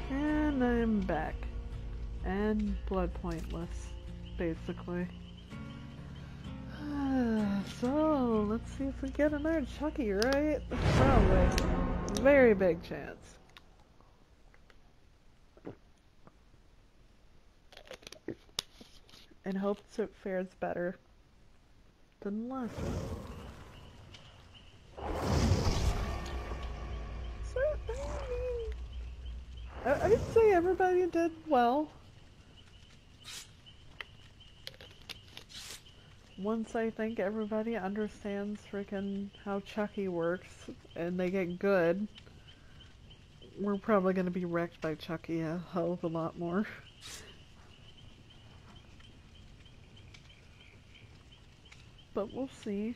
And I'm back. And blood pointless, basically. So, let's see if we get another Chucky, right? Probably. Very big chance. And hopes it fares better than the last one. So, I'd say everybody did well. Once I think everybody understands freaking how Chucky works and they get good, we're probably gonna be wrecked by Chucky a hell of a lot more. But we'll see.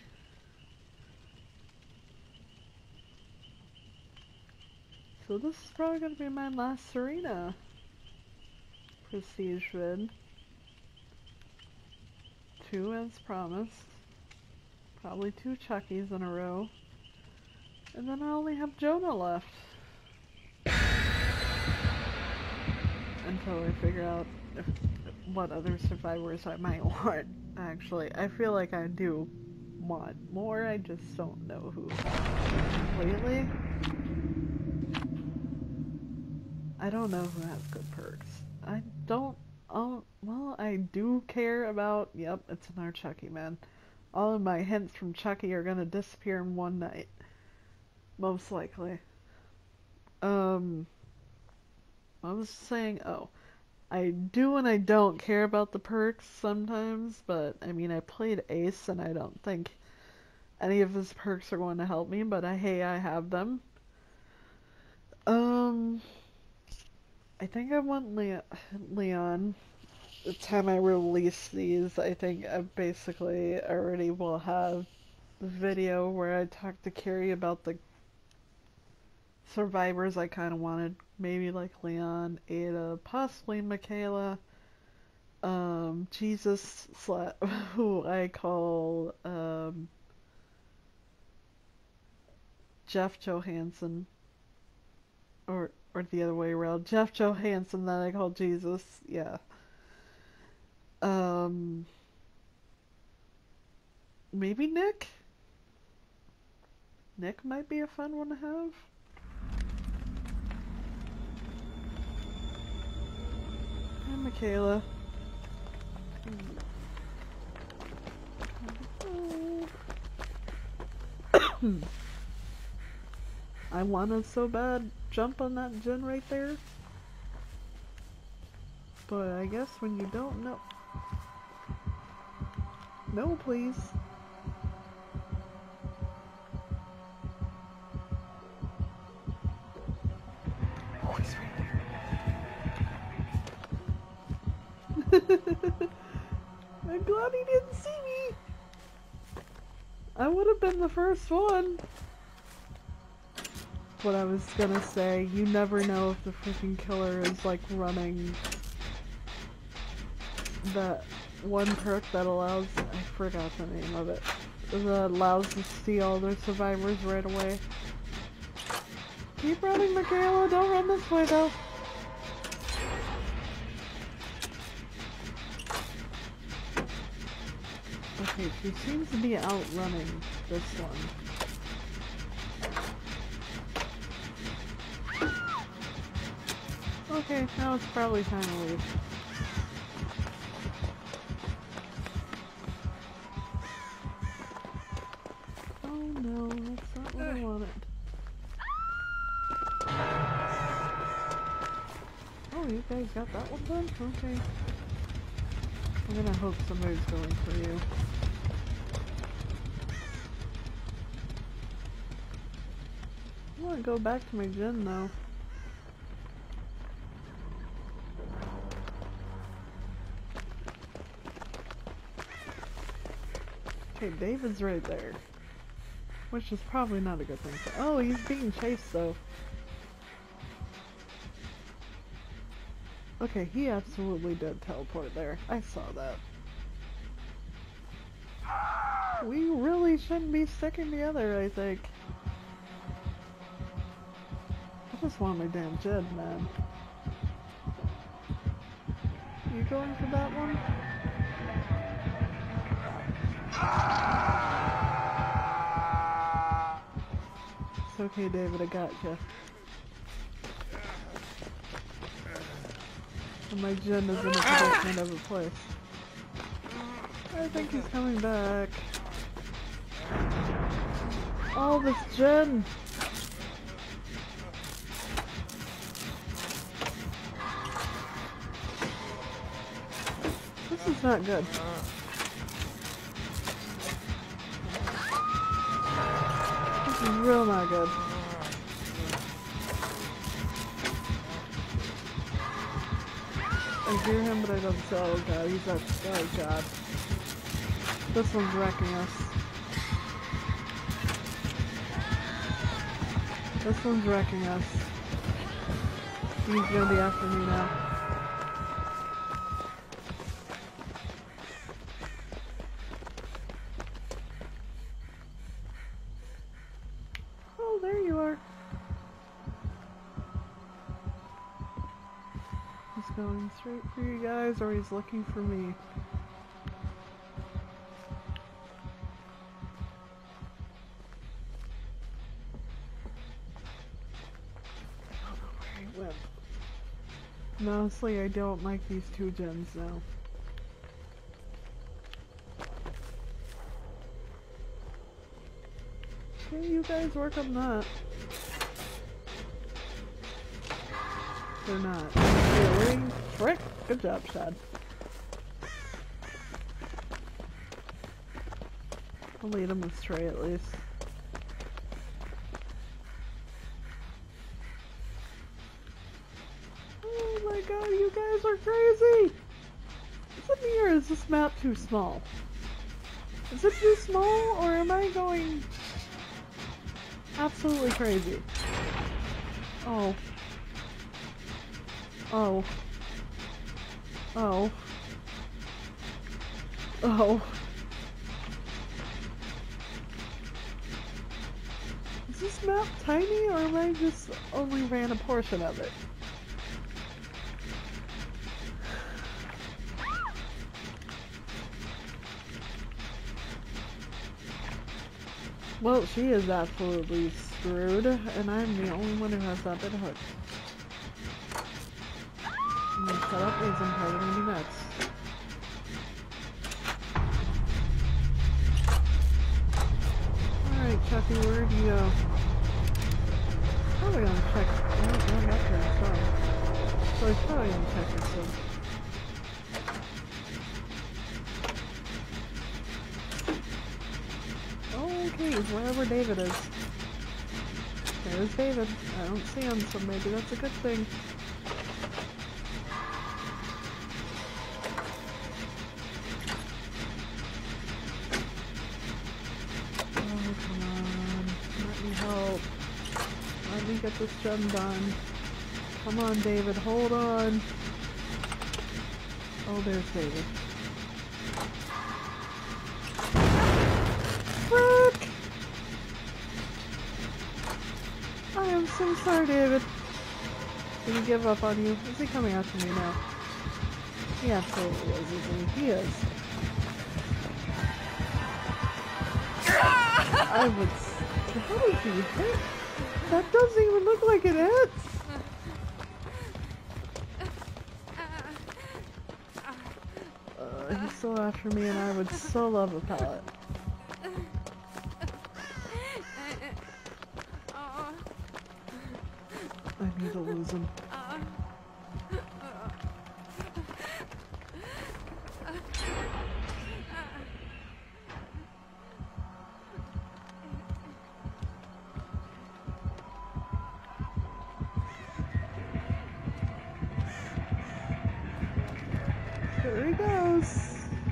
So this is probably gonna be my last Zarina prestige vid. 2 as promised. Probably 2 Chuckies in a row. And then I only have Jonah left. Until I figure out what other survivors I might want. Actually, I feel like I do want more, I just don't know who completely. I don't know who has good perks. I don't. Oh, well, I do care about. Yep, it's another Chucky, man. All of my hints from Chucky are gonna disappear in one night. Most likely. I was saying, oh, I do and I don't care about the perks sometimes, but I mean, I played Ace and I don't think any of his perks are going to help me, but hey, I have them. I think I want Leon. The time I release these, I think I basically already will have the video where I talk to Carrie about the survivors I kind of wanted. Maybe like Leon, Ada, possibly Michaela, Jesus, who I call Jeff Johansson, or the other way around. Jeff Johansson that I call Jesus, yeah. Maybe Nick? Nick might be a fun one to have. And Michaela. I wanna so bad jump on that gen right there. But I guess when you don't know. No, please. Oh, he's right there. I'm glad he didn't see me. I would have been the first one. What I was gonna say, you never know if the freaking killer is like running that one perk that allows, I forgot the name of it, that allows to see all their survivors right away. Keep running, Michaela, don't run this way though. Okay, she seems to be outrunning this one. Okay, now it's probably time to leave. Oh no, that's not what I wanted. Oh, you guys got that one done? Okay. I'm gonna hope somebody's going for you. I wanna go back to my gen though. Okay, David's right there. Which is probably not a good thing. Oh, he's being chased though. Okay, he absolutely did teleport there. I saw that. We really shouldn't be sticking together, I think. I just want my damn gen, man. You going for that one? It's okay, David, I got you. And my gin is in a predicament of a place. I think he's coming back. Oh, this gin! This is not good. This is real not good. I hear him, but I don't see. Oh god, he's up. Oh god. This one's wrecking us. This one's wrecking us. He's gonna be after me now. Oh, there you are. He's going straight for you guys, or he's looking for me. And honestly, I don't like these two gens now. Okay, you guys work on that. They're not. Really? Frick! Good job, Shad. I'll lead him astray at least. Oh my god, you guys are crazy! Is it me or is this map too small? Is it too small or am I going absolutely crazy? Oh. Oh. Oh. Oh. Is this map tiny or am I just only ran a portion of it? Well, she is absolutely screwed, and I'm the only one who has not been hooked. Shut up, please, I'm probably gonna be next. Alright, Chucky, where do you go? Probably gonna check. Oh, no, I'm up there, sorry. So he's probably gonna check her soon. Okay, he's wherever David is. There's David. I don't see him, so maybe that's a good thing. Oh, come on. Let me help. Let me get this gem done. Come on, David. Hold on. Oh, there's David. Frick! I am so sorry, David. Did he give up on you? Is he coming after me now? He absolutely is, isn't he? He is. I would... How did he hit? That doesn't even look like it hits! He's still after me and I would so love a pallet. I need to lose him. There he goes.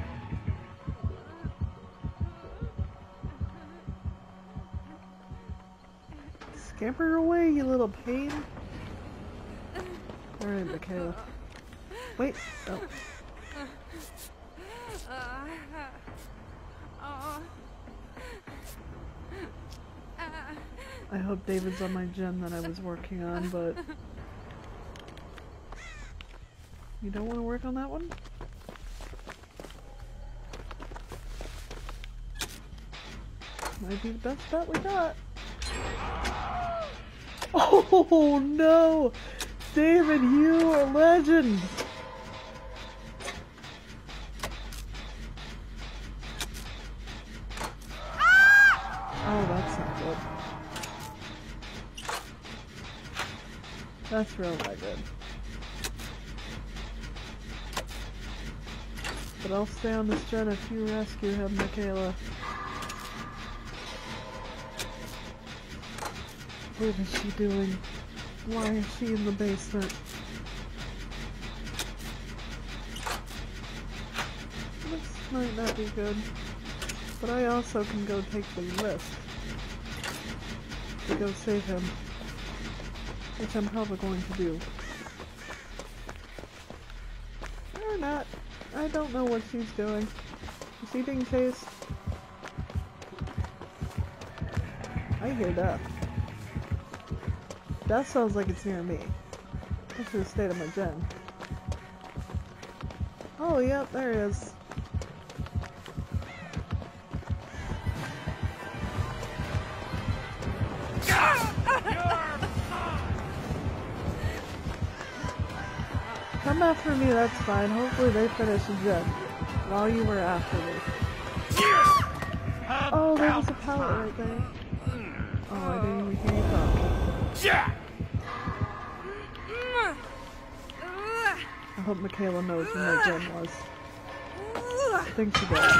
Scamper away, you little pain. Alright, Michaela. Wait. Oh. I hope David's on my gem that I was working on, but... You don't want to work on that one? Might be the best bet we got. Oh no! David, you are a legend! Oh, that's not good. That's real not good. But I'll stay on this gen if you rescue him, Michaela. What is she doing? Why is she in the basement? This might not be good. But I also can go take the risk to go save him. Which I'm probably going to do. Or not. I don't know what she's doing. Is he being chased? I hear death. That sounds like it's near me. I should have stayed on my gen. Oh, yep, there he is. Come after me, that's fine. Hopefully they finish the gen while you were after me. Oh, there was a pallet right there. Oh, I didn't even hear you talk. I hope Michaela knows where my gen was. I think she does.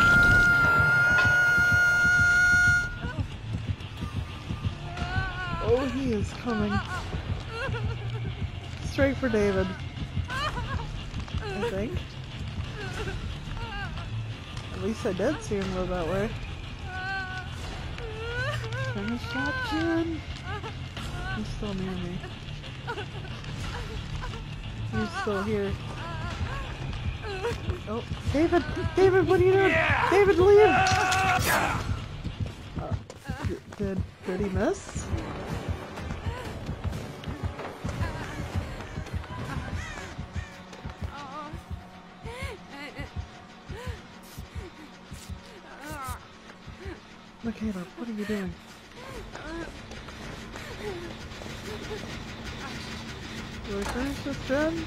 Oh, he is coming. Straight for David. I think. At least I did see him go that way. Finish that, Jen. He's still near me. He's still here. Oh, David! David, what are you doing? David, leave! Did he miss? Michaela, what are you doing? Do I finish this gen?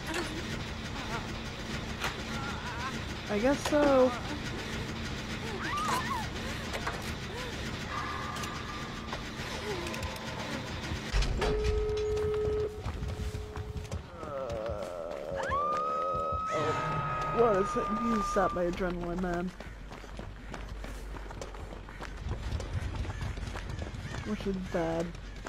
I guess so. What is it? You stopped my adrenaline, man. Which is bad.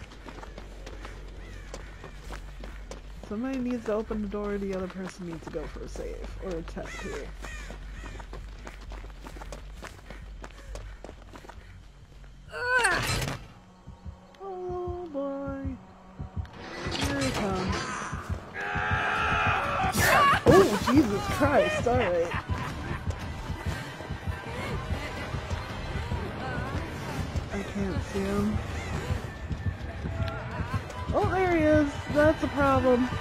Somebody needs to open the door, the other person needs to go for a save, or a test here. Oh boy. Here he comes. Oh, Jesus Christ, alright. I can't see him. Oh, there he is. That's a problem.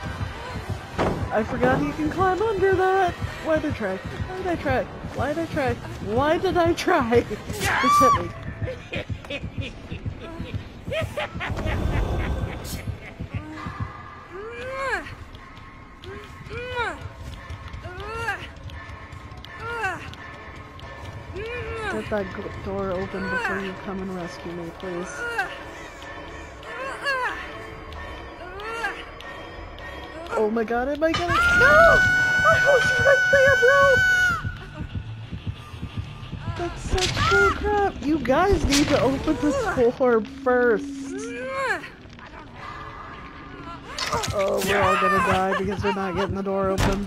I forgot he can climb under that. Why did I try? Why did I try? Why did I try? Why did I try? Just hit me. Get that door open before you come and rescue me, please. Oh my god, am I gonna— No! I was right there, bro! That's such cool crap. You guys need to open this door first. Oh, we're all gonna die because we're not getting the door open.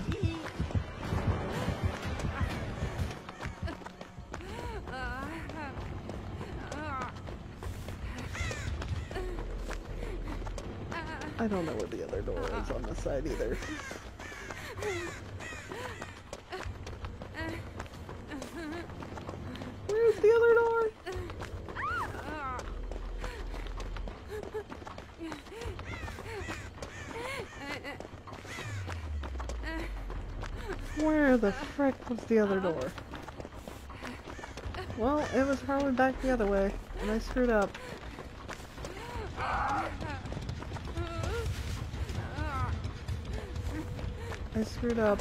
I don't know where the other door is on this side either. Where's the other door? Where the frick was the other door? Well, it was probably back the other way, and I screwed up. I screwed up.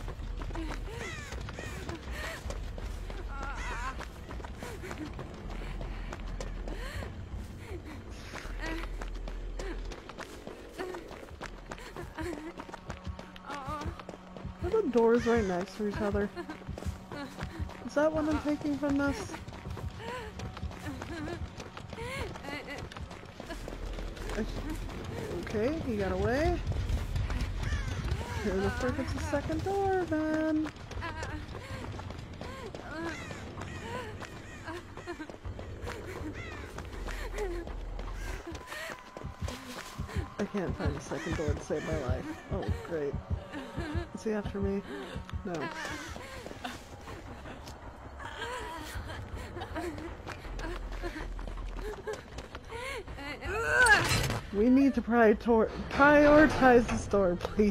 Are the doors right next to each other? Is that what I'm taking from this? Okay, he got away. Here the frick is the second door, man. I can't find the second door to save my life. Oh, great. Is he after me? No. We need to prioritize the store, please.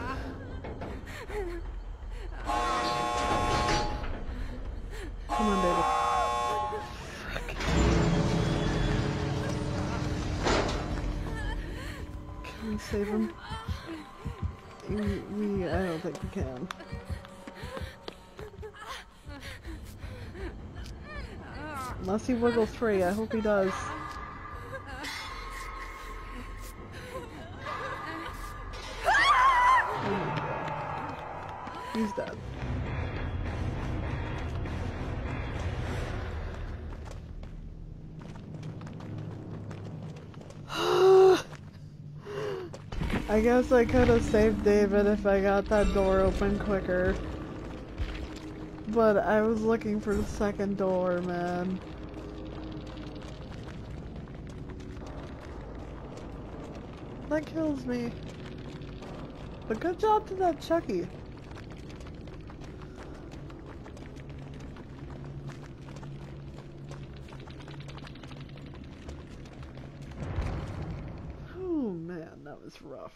Come on, David. Frick. Can we save him? I don't think we can. Unless he wiggles free, I hope he does. He's dead. I guess I could have saved David if I got that door open quicker. But I was looking for the second door, man. That kills me. But good job to that Chucky. Oh man, that was rough.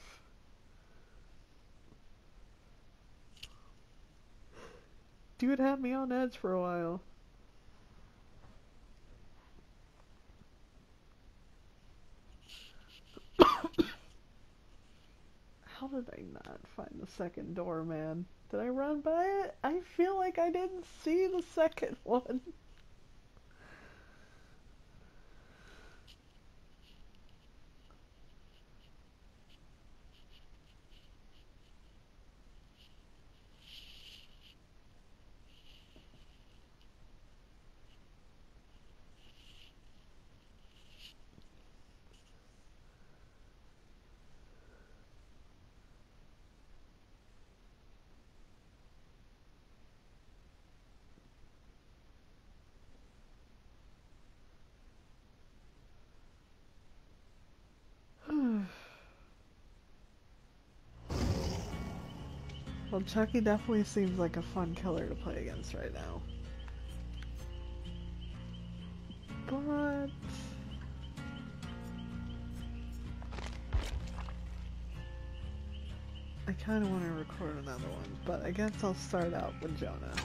Dude had me on edge for a while. How did I not find the second door, man? Did I run by it? I feel like I didn't see the second one. Well, Chucky definitely seems like a fun killer to play against right now. But I kind of want to record another one, but I guess I'll start out with Jonah.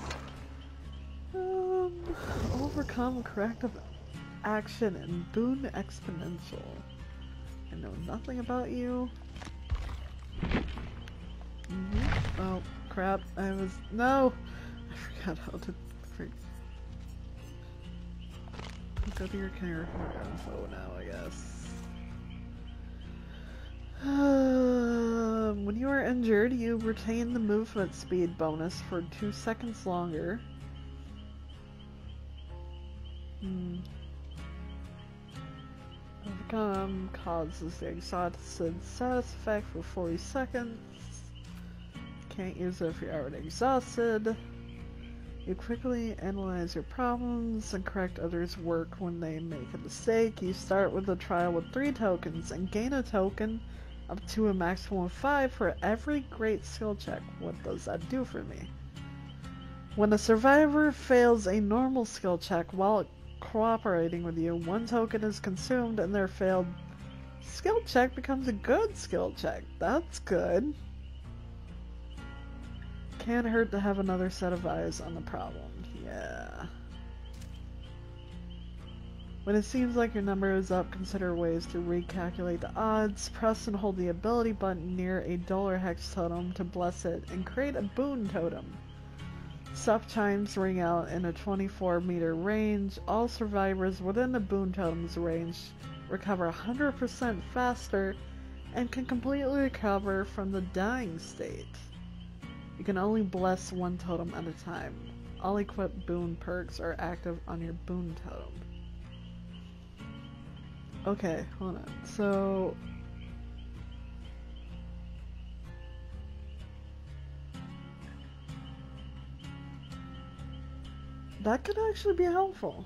Overcome corrective action and boon exponential. I know nothing about you. Oh, crap. No! I forgot how to go to your character info now, I guess. When you are injured, you retain the movement speed bonus for 2 seconds longer. Overcome causes the exhausted status effect for 40 seconds. Can't use it if you're already exhausted. You quickly analyze your problems and correct others' work when they make a mistake. You start with a trial with 3 tokens and gain a token up to a maximum of 5 for every great skill check. What does that do for me? When a survivor fails a normal skill check while cooperating with you, 1 token is consumed and their failed skill check becomes a good skill check. That's good. Can't hurt to have another set of eyes on the problem. Yeah. When it seems like your number is up, consider ways to recalculate the odds. Press and hold the ability button near a dollar hex totem to bless it and create a boon totem. Stuff chimes ring out in a 24-meter range. All survivors within the boon totem's range recover 100% faster and can completely recover from the dying state. You can only bless one totem at a time. All equipped boon perks are active on your boon totem. Okay, hold on. So that could actually be helpful.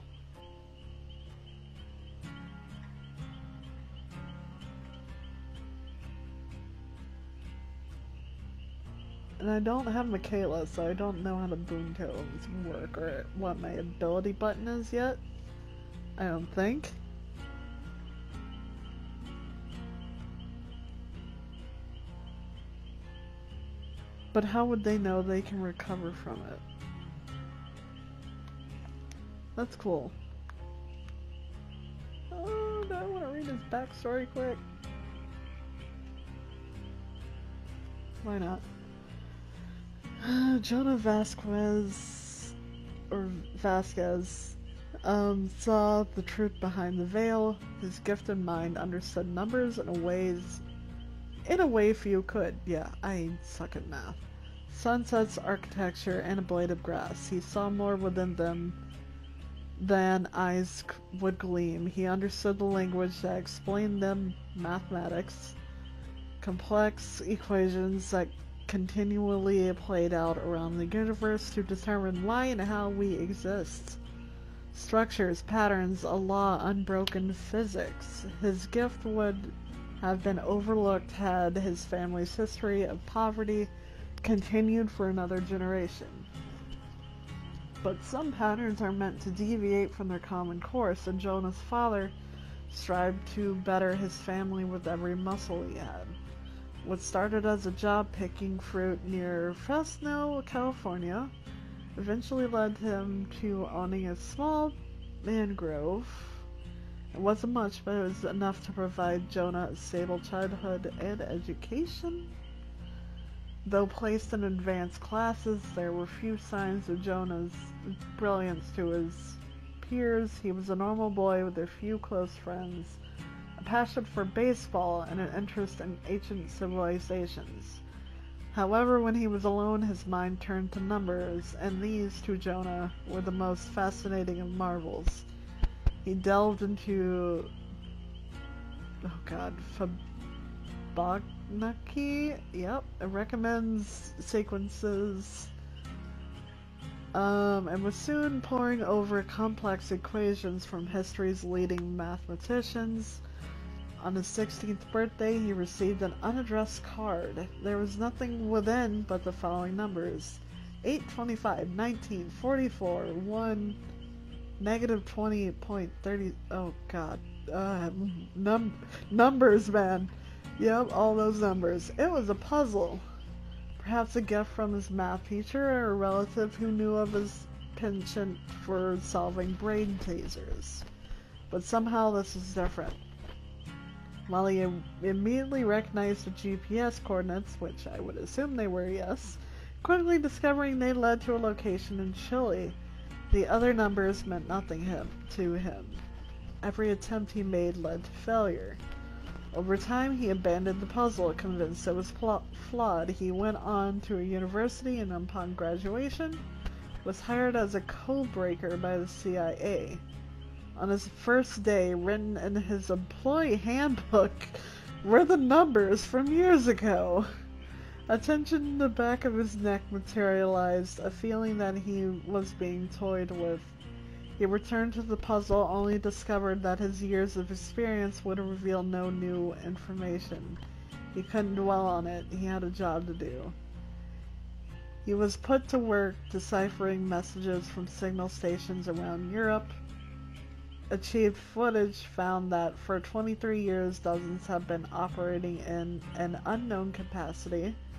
And I don't have Michaela, so I don't know how the boon totems work or what my ability button is yet. I don't think. But how would they know they can recover from it? That's cool. Oh, do I want to read his backstory quick? Why not? Jonah Vasquez saw the truth behind the veil. His gifted mind understood numbers in a way few could. Yeah, I suck at math. Sunsets, architecture, and a blade of grass. He saw more within them than eyes would gleam. He understood the language that explained them, mathematics, complex equations that continually played out around the universe to determine why and how we exist. Structures, patterns, a law, unbroken physics. His gift would have been overlooked had his family's history of poverty continued for another generation. But some patterns are meant to deviate from their common course, and Jonah's father strived to better his family with every muscle he had. What started as a job picking fruit near Fresno, California, eventually led him to owning a small mangrove. It wasn't much, but it was enough to provide Jonah a stable childhood and education. Though placed in advanced classes, there were few signs of Jonah's brilliance to his peers. He was a normal boy with a few close friends, a passion for baseball, and an interest in ancient civilizations. However, when he was alone, his mind turned to numbers, and these, to Jonah, were the most fascinating of marvels. He delved into, Fibonacci, yep, it recommends sequences, and was soon poring over complex equations from history's leading mathematicians. On his 16th birthday, he received an unaddressed card. There was nothing within but the following numbers: 8, 25, 19, 44, 1, negative 20.30. Oh god. Numbers, man. Yep, all those numbers. It was a puzzle. Perhaps a gift from his math teacher or a relative who knew of his penchant for solving brain teasers. But somehow this was different. While he immediately recognized the GPS coordinates, which I would assume they were, yes, quickly discovering they led to a location in Chile, the other numbers meant nothing to him. Every attempt he made led to failure. Over time, he abandoned the puzzle, convinced it was flawed. He went on to a university and upon graduation, was hired as a code-breaker by the CIA. On his first day, written in his employee handbook, were the numbers from years ago. A tension in the back of his neck materialized, a feeling that he was being toyed with. He returned to the puzzle, only discovered that his years of experience would reveal no new information. He couldn't dwell on it. He had a job to do. He was put to work deciphering messages from signal stations around Europe. Achieved footage found that for 23 years, dozens have been operating in an unknown capacity.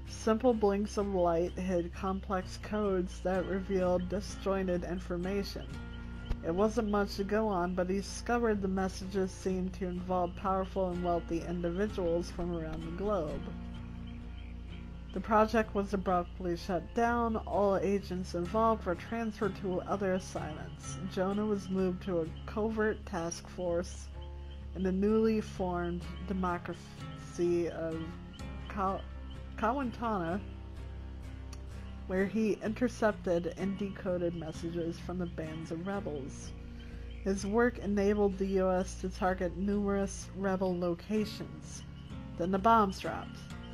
Simple blinks of light hid complex codes that revealed disjointed information. It wasn't much to go on, but he discovered the messages seemed to involve powerful and wealthy individuals from around the globe. The project was abruptly shut down. All agents involved were transferred to other assignments. Jonah was moved to a covert task force in the newly formed democracy of Kawantana, where he intercepted and decoded messages from the bands of rebels. His work enabled the U.S. to target numerous rebel locations. Then the bombs dropped.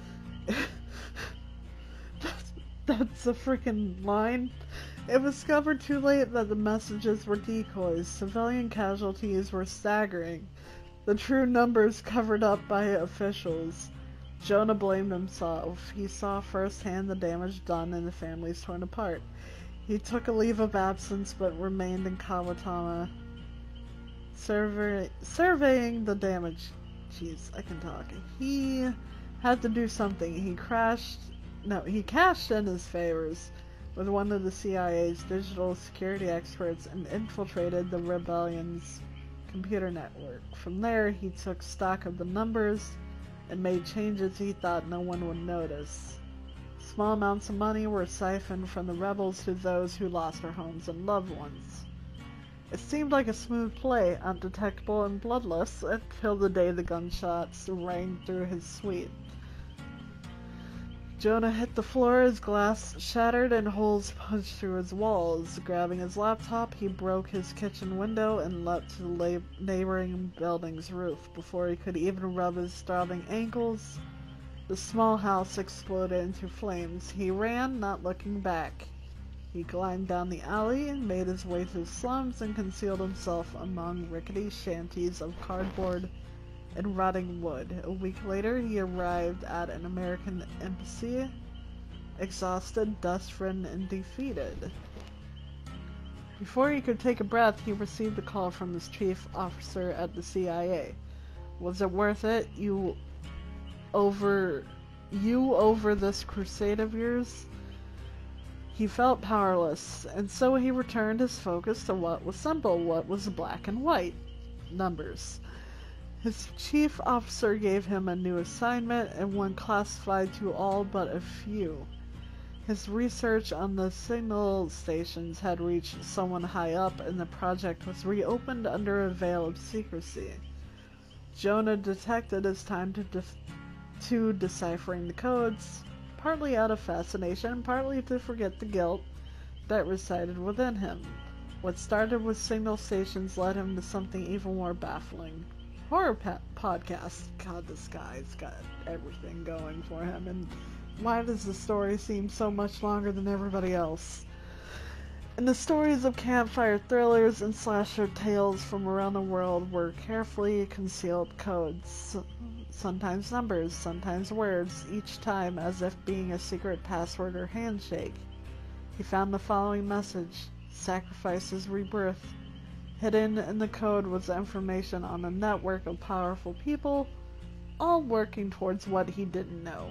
That's a freaking line. It was discovered too late that the messages were decoys. Civilian casualties were staggering. The true numbers covered up by officials. Jonah blamed himself. He saw firsthand the damage done and the families torn apart. He took a leave of absence but remained in Kawatama, surveying the damage. Jeez, I can talk. He had to do something. He cashed in his favors with one of the CIA's digital security experts and infiltrated the rebellion's computer network. From there, he took stock of the numbers and made changes he thought no one would notice. Small amounts of money were siphoned from the rebels to those who lost their homes and loved ones. It seemed like a smooth play, undetectable and bloodless, until the day the gunshots rang through his suite. Jonah hit the floor, his glass shattered and holes punched through his walls. Grabbing his laptop, he broke his kitchen window and leapt to the neighboring building's roof. Before he could even rub his throbbing ankles, the small house exploded into flames. He ran, not looking back. He climbed down the alley and made his way through slums and concealed himself among rickety shanties of cardboard and rotting wood. A week later, he arrived at an American embassy, exhausted, dust-ridden, and defeated. Before he could take a breath, he received a call from his chief officer at the CIA. Was it worth it? You over this crusade of yours? He felt powerless, and so he returned his focus to what was simple, what was black and white. Numbers. His chief officer gave him a new assignment, and one classified to all but a few. His research on the signal stations had reached someone high up, and the project was reopened under a veil of secrecy. Jonah detected his time to deciphering the codes, partly out of fascination, partly to forget the guilt that resided within him. What started with signal stations led him to something even more baffling. Horror podcast. God, this guy's got everything going for him, and why does the story seem so much longer than everybody else? In the stories of campfire thrillers and slasher tales from around the world were carefully concealed codes, sometimes numbers, sometimes words, each time as if being a secret password or handshake. He found the following message: sacrifice is rebirth. Hidden in the code was information on a network of powerful people, all working towards what he didn't know.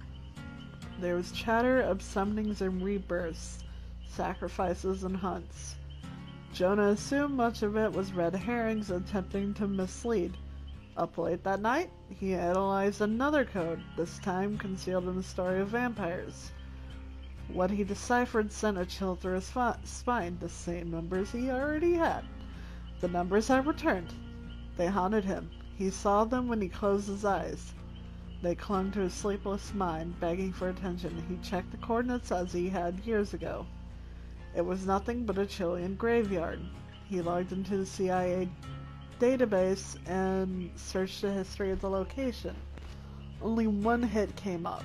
There was chatter of summonings and rebirths, sacrifices and hunts. Jonah assumed much of it was red herrings attempting to mislead. Up late that night, he analyzed another code, this time concealed in the story of vampires. What he deciphered sent a chill through his spine, the same numbers he already had. The numbers had returned. They haunted him. He saw them when he closed his eyes. They clung to his sleepless mind, begging for attention. He checked the coordinates as he had years ago. It was nothing but a Chilean graveyard. He logged into the CIA database and searched the history of the location. Only one hit came up.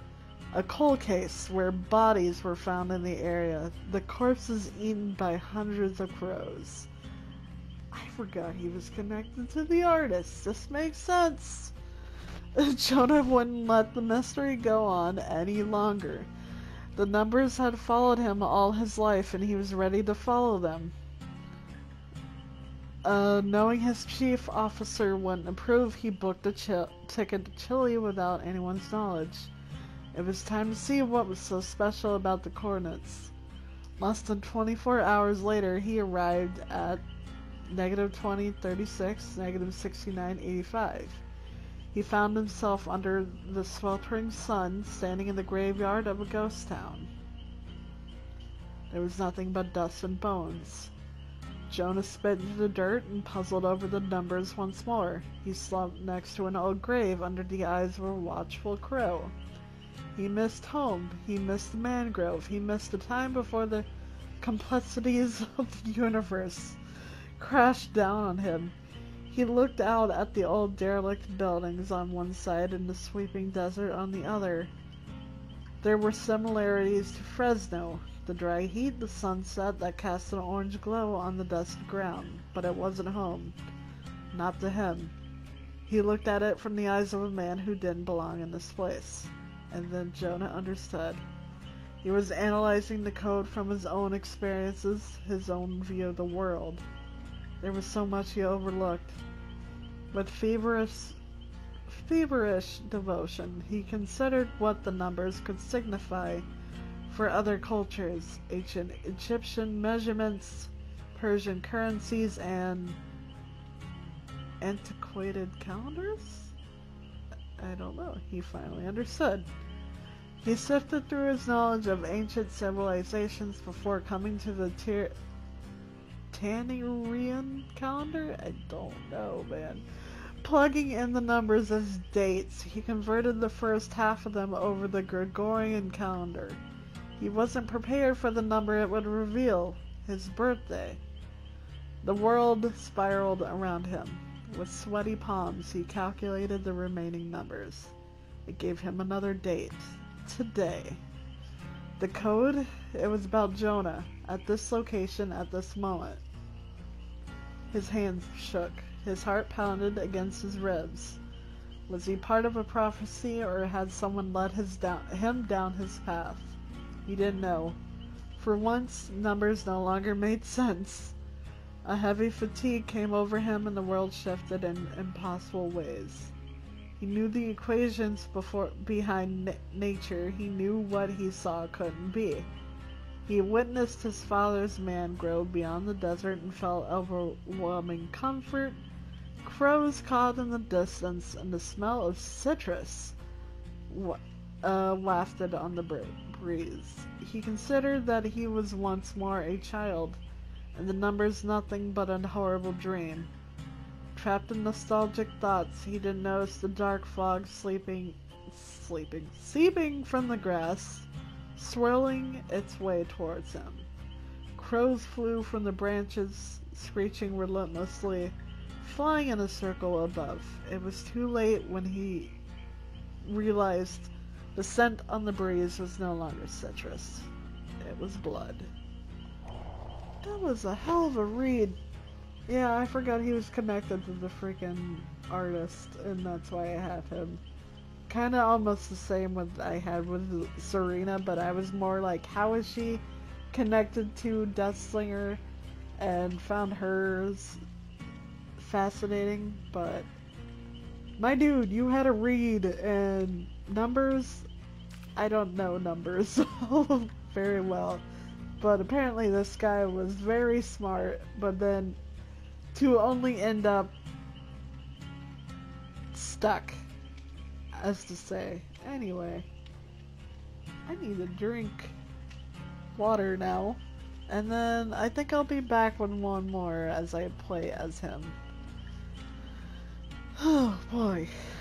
A cold case where bodies were found in the area, the corpses eaten by hundreds of crows. I forgot he was connected to the artist. This makes sense. Jonah wouldn't let the mystery go on any longer. The numbers had followed him all his life, and he was ready to follow them. Knowing his chief officer wouldn't approve, he booked a ticket to Chile without anyone's knowledge. It was time to see what was so special about the coordinates. Less than 24 hours later, he arrived at -2036, -6985. He found himself under the sweltering sun, standing in the graveyard of a ghost town. There was nothing but dust and bones. Jonah spit into the dirt and puzzled over the numbers once more. He slumped next to an old grave under the eyes of a watchful crow. He missed home. He missed the mangrove. He missed the time before the complexities of the universe crashed down on him. He looked out at the old derelict buildings on one side and the sweeping desert on the other. There were similarities to Fresno, the dry heat, the sunset that cast an orange glow on the dusty ground, but it wasn't home. Not to him. He looked at it from the eyes of a man who didn't belong in this place. And then Jonah understood. He was analyzing the code from his own experiences, his own view of the world. There was so much he overlooked. With feverish devotion, he considered what the numbers could signify for other cultures, ancient Egyptian measurements, Persian currencies, and antiquated calendars? I don't know. He finally understood. He sifted through his knowledge of ancient civilizations before coming to the Tanarian calendar? I don't know, man. Plugging in the numbers as dates, he converted the first half of them over the Gregorian calendar. He wasn't prepared for the number it would reveal, his birthday. The world spiraled around him. With sweaty palms, he calculated the remaining numbers. It gave him another date. Today. The code? It was about Jonah, at this location, at this moment. His hands shook. His heart pounded against his ribs. Was he part of a prophecy, or had someone led him down his path? He didn't know. For once, numbers no longer made sense. A heavy fatigue came over him and the world shifted in impossible ways. He knew the equations behind nature. He knew what he saw couldn't be. He witnessed his father's mangrove beyond the desert and felt overwhelming comfort. Crows cawed in the distance, and the smell of citrus wafted on the breeze. He considered that he was once more a child, and the numbers nothing but a horrible dream. Trapped in nostalgic thoughts, he didn't notice the dark fog seeping from the grass, swirling its way towards him. Crows flew from the branches, screeching relentlessly, flying in a circle above. It was too late when he realized the scent on the breeze was no longer citrus. It was blood. That was a hell of a read. Yeah, I forgot he was connected to the freaking artist, and that's why I have him. Kinda almost the same with I had with Zarina, but I was more like, how is she connected to Deathslinger, and found hers fascinating. But my dude, you had a read, and numbers, I don't know numbers very well, but apparently this guy was very smart, but then to only end up stuck, as to say. Anyway, I need to drink water now, and then I think I'll be back with one more as I play as him. Oh boy.